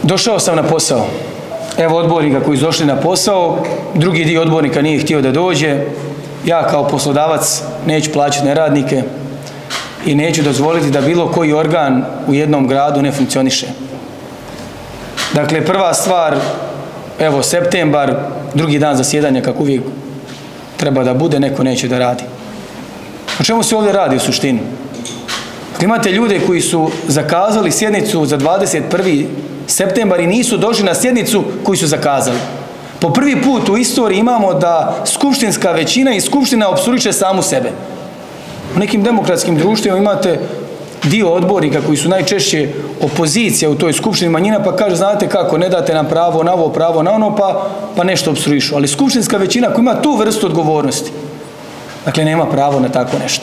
Došao sam na posao. Evo odbornika koji su došli na posao, drugi dio odbornika nije htio da dođe. Ja kao poslodavac neću plaćati neradnike i neću dozvoliti da bilo koji organ u jednom gradu ne funkcioniše. Dakle, prva stvar, evo septembar, drugi dan zasjedanja kako uvijek treba da bude, neko neće da radi. O čemu se ovdje radi u suštini? Dakle, imate ljude koji su zakazali sjednicu za 21. septembar i nisu došli na sjednicu koju su zakazali. Po prvi put u istoriji imamo da skupštinska većina i skupština opstruiše samu sebe. U nekim demokratskim društvima imate dio odbornika koji su najčešće opozicija u toj skupštini manjina, pa kaže, znate kako, ne date nam pravo na ovo, pravo na ono, pa nešto opstruišu. Ali skupštinska većina koja ima tu vrstu odgovornosti, dakle, nema pravo na tako nešto.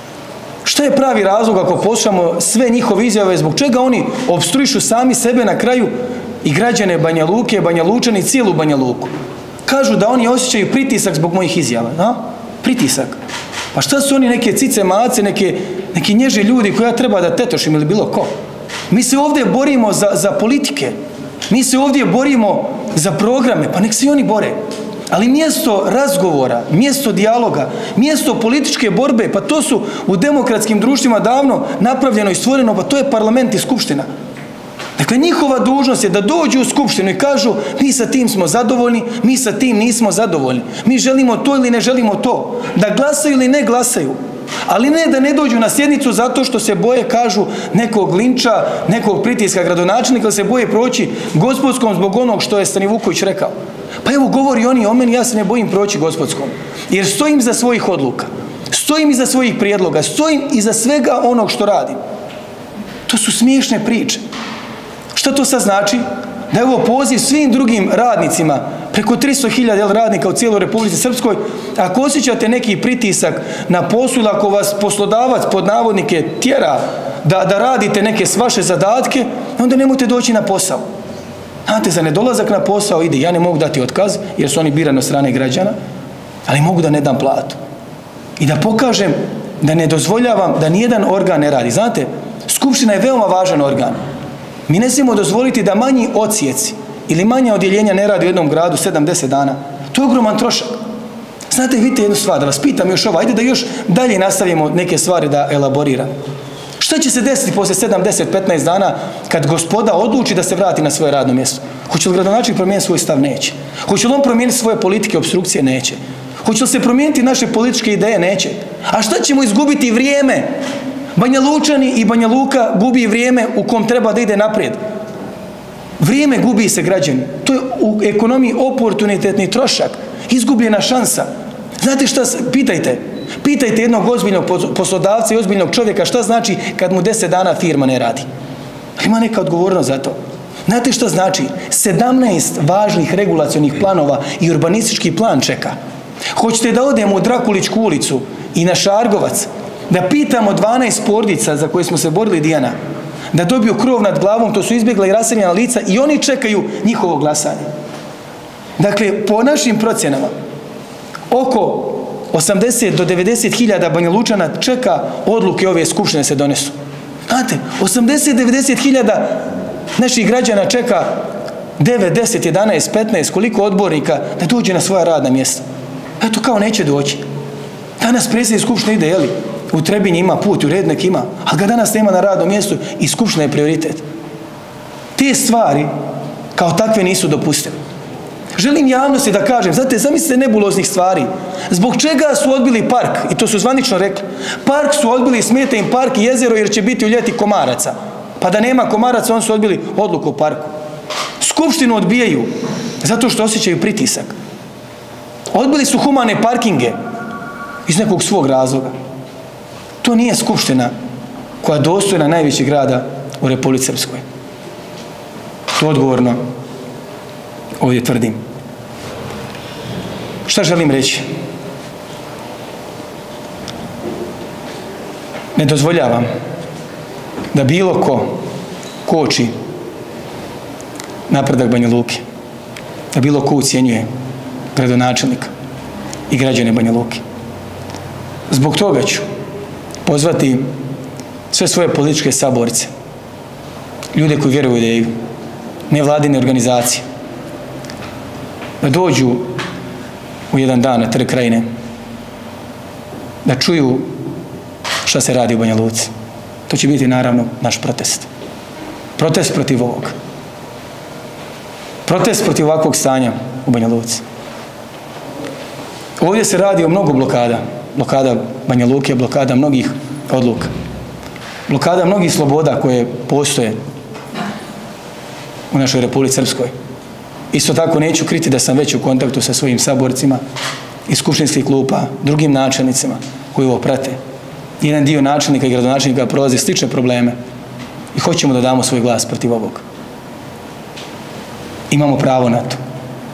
Šta je pravi razlog ako poslušamo sve njihove izjave, zbog čega oni opstruišu sami sebe na kraju i građane Banja Luke, Banja Lučani i cijelu Banja Luku? Kažu da oni osjećaju pritisak zbog mojih izjava. Da? Pritisak. Pa šta su oni, neke cice mace, neki nježi ljudi koja treba da tetošim ili bilo ko? Mi se ovdje borimo za politike. Mi se ovdje borimo za programe. Pa nek se i oni bore. Ali mjesto razgovora, mjesto dijaloga, mjesto političke borbe, pa to su u demokratskim društvima davno napravljeno i stvoreno, pa to je parlament i skupština. Dakle, njihova dužnost je da dođu u skupštinu i kažu, mi sa tim smo zadovoljni, mi sa tim nismo zadovoljni. Mi želimo to ili ne želimo to. Da glasaju ili ne glasaju. Ali ne da ne dođu na sjednicu zato što se boje, kažu, nekog linča, nekog pritiska gradonačelnika, ili se boje proći Gospodskom zbog onog što je Stani Vuković rekao. Pa evo, govori oni o meni, ja se ne bojim proći Gospodskom. Jer stojim iza svojih odluka, stojim iza svojih prijedloga, stojim iza svega onog što radim. To su smiješne priče. Šta to sad znači? Da je ovo poziv svim drugim radnicima, preko 300.000 radnika u cijeloj Republici Srpskoj, ako osjećate neki pritisak na poslu ili ako vas poslodavac pod navodnike tjera da radite neke vaše zadatke, onda nemojte doći na posao. Znate, za nedolazak na posao ide, ja ne mogu dati otkaz jer su oni birani od strane građana, ali mogu da ne dam platu. I da pokažem da ne dozvoljavam da nijedan organ ne radi. Znate, skupština je veoma važan organ. Mi ne smijemo dozvoliti da manji odsjeci ili manja odjeljenja ne radi u jednom gradu 7-10 dana. To je ogroman trošak. Znate, vidite jednu stvar, da vas pitam još ovo, ajde da još dalje nastavimo neke stvari da elaboriram. Šta će se desiti poslije 7-10-15 dana kad gospoda odluči da se vrati na svoje radno mjesto? Hoće li gradonačelnik promijeniti svoj stav? Neće. Hoće li on promijeniti svoje politike, opstrukcije? Neće. Hoće li se promijeniti naše političke ideje? Neće. A šta ćemo izgubiti vrijeme? Banja Lučani i Banja Luka gubi vrijeme u kom treba da ide naprijed. Vrijeme gubi se, građani. To je u ekonomiji oportunitetni trošak. Izgubljena šansa. Znate šta? Pitajte jednog ozbiljnog poslodavca i ozbiljnog čovjeka šta znači kad mu 10 dana firma ne radi. Ima neka odgovornost za to. Znate šta znači? 17 važnih regulacionih planova i urbanistički plan čeka. Hoćete da odemo u Drakuličku ulicu i na Šargovac, da pitamo 12 porodica za koje smo se borili, Dijana, da dobiju krov nad glavom, to su izbjegla i raseljena lica i oni čekaju njihovo glasanje. Dakle, po našim procjenama, oko 80 do 90.000 Banja Lučana čeka odluke ove skupštine se donesu. Znate, 80-90.000 naših građana čeka 9, 10, 11, 15, koliko odbornika da dođe na svoja radna mjesta. Eto, kao neće doći. Danas predsjednik skupštine ide, jeli? U Trebinji ima put, u Rednek ima, ali ga danas nema na radnom mjestu i skupština je prioritet. Te stvari kao takve nisu dopustive. Želim javnosti da kažem, znate, zamislite nebuloznih stvari. Zbog čega su odbili park? I to su zvanično rekli. Park su odbili, smeta im park i jezero jer će biti u ljeti komaraca. Pa da nema komaraca, oni su odbili odluku o parku. Skupštinu odbijaju zato što osjećaju pritisak. Odbili su humane parkinge iz nekog svog razloga. To nije skupština koja je dostojna najvećeg grada u Republici Srpskoj. To odgovorno ovdje tvrdim. Šta želim reći? Ne dozvoljavam da bilo ko koči napredak Banja Luke, da bilo ko ucijenjuje gradonačelnika i građane Banja Luke. Zbog toga ću pozvati sve svoje političke saborce, ljude koji vjeruju u ideju, nevladine organizacije da dođu u jedan dan na Trg Krajine, da čuju šta se radi u Banja Luci. To će biti naravno naš protest. Protest protiv ovog. Protest protiv ovakvog stanja u Banja Luci. Ovdje se radi o mnogo blokada. Blokada Banja Luke, blokada mnogih odluka. Blokada mnogih sloboda koje postoje u našoj Republici Srpskoj. Isto tako neću kriti da sam već u kontaktu sa svojim saborcima iz skupštinskih klupa, drugim načelnicima koji ovo prate. Jedan dio načelnika i gradonačelnika prolazi slične probleme i hoćemo da damo svoj glas protiv ovog. Imamo pravo na to.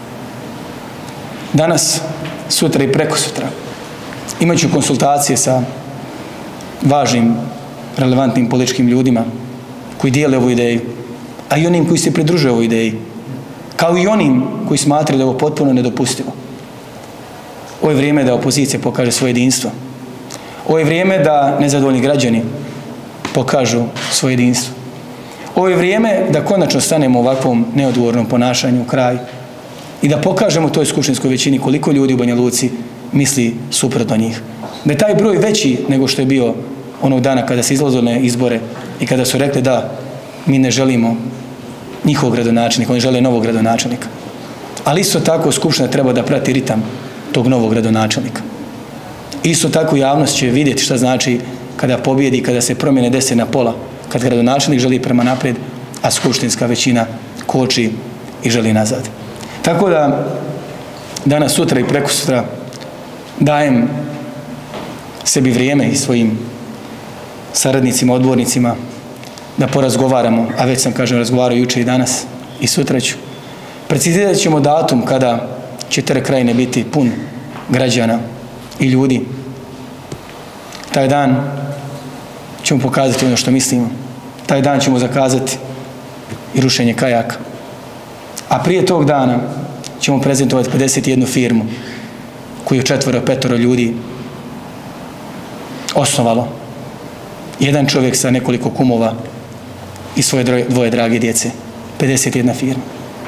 Danas, sutra i prekosutra imat ću konsultacije sa važnim, relevantnim političkim ljudima koji dijele ovu ideju, a i onim koji se pridružuju ovoj ideji, kao i onim koji smatraju da je ovo potpuno nedopustivo. Ovo je vrijeme da opozicija pokaže svoje jedinstvo. Ovo je vrijeme da nezadovoljni građani pokažu svoje jedinstvo. Ovo je vrijeme da konačno stanemo ovakvom neodgovornom ponašanju u kraj i da pokažemo toj skupštinskoj većini koliko ljudi u Banja Luci misli suprotno njih. Da je taj broj veći nego što je bio onog dana kada se izlazilo na izbore i kada su rekli da mi ne želimo njihovog gradonačelnika, oni žele novog gradonačelnika. Ali isto tako skupština treba da prati ritam tog novog gradonačelnika. Isto tako javnost će vidjeti šta znači kada pobjedi, kada se promjene dese na pola, kad gradonačelnik želi prema naprijed, a skupštinska većina koči i želi nazad. Tako da danas, sutra i prekosutra dajem sebi vrijeme i svojim saradnicima, odbornicima da porazgovaramo, a već sam, kažem, razgovarao juče i danas i sutra ću. Precizirat ćemo datum kada će Trg Krajine biti pun građana i ljudi. Taj dan ćemo pokazati ono što mislimo. Taj dan ćemo zakazati i rušenje kajaka. A prije tog dana ćemo prezentovati 51 firmu koju 4-5 ljudi osnovalo. Jedan čovjek sa nekoliko kumova i svoje dvoje drage djece. 51 firma.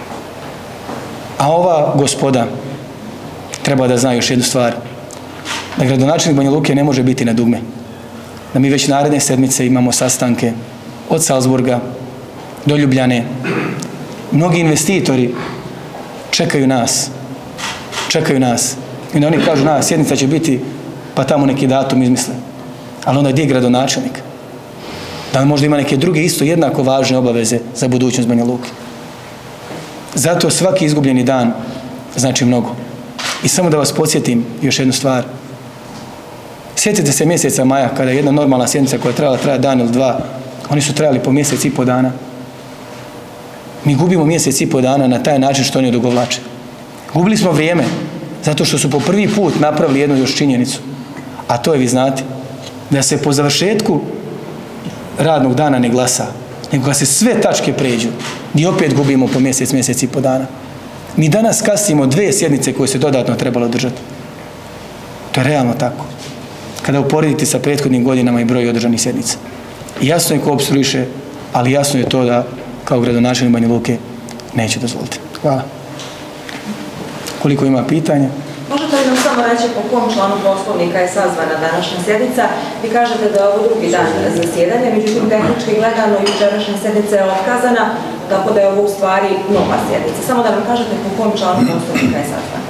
A ova gospoda treba da zna još jednu stvar. Da gradonačelnik Banja Luke ne može biti na dugme. Da mi već naredne sedmice imamo sastanke od Salzburga do Ljubljane. Mnogi investitori čekaju nas. Čekaju nas. I onda oni kažu, sjednica će biti, pa tamo neki datum izmisle. Ali onda gdje je gradonačelnik? Da li možda ima neke druge isto jednako važne obaveze za budućnost Banja Luke? Zato svaki izgubljeni dan znači mnogo. I samo da vas podsjetim još jednu stvar. Sjetite se mjeseca maja, kada je jedna normalna sjednica koja je trebala trajati dan ili dva, oni su trajali po mjesec i po dana. Mi gubimo mjesec i po dana na taj način što oni odugovlače. Gubili smo vrijeme, zato što su po prvi put napravili jednu još činjenicu. A to je, vi znate, da se po završetku radnog dana ne glasa, nego kad se sve tačke pređu, gdje opet gubimo po mjesec i po dana. Mi danas kasnimo 2 sjednice koje se dodatno trebalo održati. To je realno tako. Kada uporedite sa prethodnim godinama i broj održanih sjednica. Jasno je ko opstruiše, ali jasno je to da kao gradonačelnik Banja Luke neće dozvoliti. Hvala. Koliko ima pitanja? Možete li nam samo reći po kom članu Poslovnika je sazvana današnja sjednica? Vi kažete da je ovo drugi dan zasjedanja, međutim tehnički gledano jučerašnja sjednica je otkazana, tako da je ovo u stvari nova sjednica. Samo da nam kažete po kom članu Poslovnika je sazvana.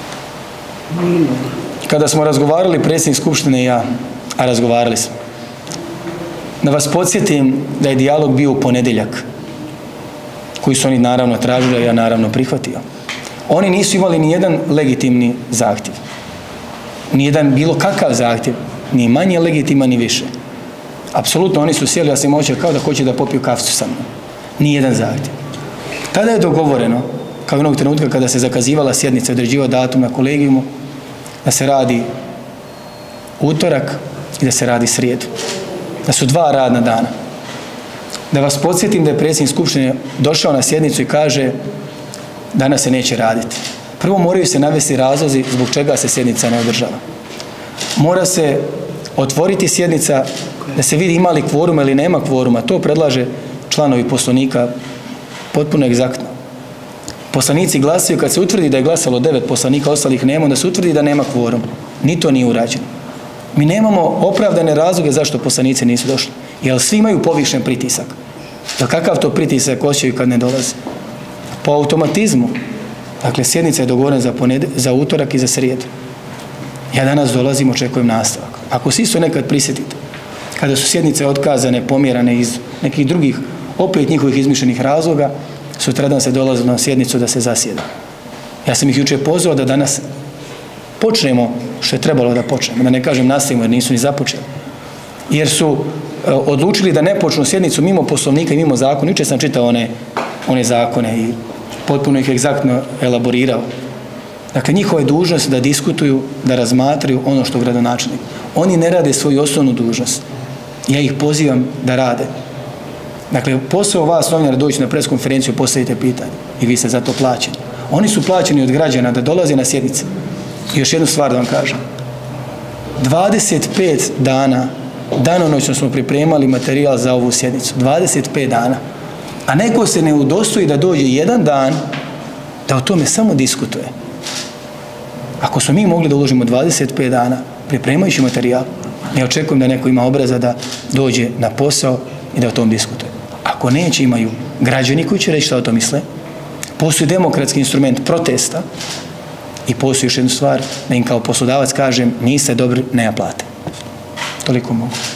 Kada smo razgovarali, predsjednik Skupštine i ja, a razgovarali smo, da vas podsjetim da je dijalog bio u ponedjeljak, koji su oni naravno tražili, a ja naravno prihvatio. Oni nisu imali ni jedan legitimni zahtjev. Ni jedan bilo kakav zahtjev, ni manje legitiman, ni više. Apsolutno oni su sjeli, ja sam očeo kao da hoće da popiju kaficu sa mnom. Ni jedan zahtjev. Tada je dogovoreno, kao onog trenutka kada se zakazivala sjednica, određivao datum na kolegijumu, da se radi utorak i da se radi srijedu. Da su 2 radna dana. Da vas podsjetim da je predsjednik Skupštine došao na sjednicu i kaže danas se neće raditi. Prvo moraju se navesti razlozi zbog čega se sjednica ne održava. Mora se otvoriti sjednica da se vidi ima li kvoruma ili nema kvoruma. To predlaže članovi Poslovnika Potpuno egzaktno. Poslanici glasaju, kad se utvrdi da je glasalo 9 poslanika, ostalih nema, onda se utvrdi da nema kvorum. Ni to nije urađeno. Mi nemamo opravdane razloge zašto poslanici nisu došli. Jer svi imaju povišen pritisak. Da kakav to pritisak osjećaju kad ne dolaze? Po automatizmu. Dakle, sjednica je dogovorena za utorak i za srijedu. Ja danas dolazim, očekujem nastavak. Ako se isto nekad prisjetite, kada su sjednice otkazane, pomjerane iz nekih drugih, opet njihovih izmišljenih razloga, sutradan se dolazi na sjednicu da se zasjeda. Ja sam ih jučer pozvao da danas počnemo što je trebalo da počnemo, da ne kažem nastavimo jer nisu ni započeli. Jer su odlučili da ne počnu sjednicu mimo poslovnika i mimo zakona. Jučer sam čitao one zakone i potpuno ih egzaktno elaborirao. Dakle, njihova je dužnost da diskutuju, da razmatraju ono što gradonačelnik. Oni ne rade svoju osnovnu dužnost. Ja ih pozivam da rade. Dakle, posao vas, novinara, doći na preskonferenciju, postavite pitanje i vi ste za to plaćeni. Oni su plaćeni od građana da dolaze na sjednice. I još jednu stvar da vam kažem. 25 dana danonoćno smo pripremali materijal za ovu sjednicu. 25 dana. A neko se ne udostoji da dođe jedan dan da o tome samo diskutuje. Ako smo mi mogli da uložimo 25 dana pripremajući materijal, ja očekujem da neko ima obraza da dođe na posao i da o tom diskutuje. Ako neće, imaju građani koji će reći šta o tom misle. Postoji demokratski instrument protesta i postoji još jednu stvar, da im kao poslodavac kažem niste dobri, ne plate. Toliko mogu.